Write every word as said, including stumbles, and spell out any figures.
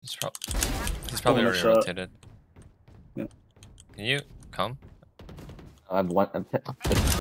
He's, prob he's probably Pulling a already shot. rotated. Yeah. Can you come? I'm one. I'm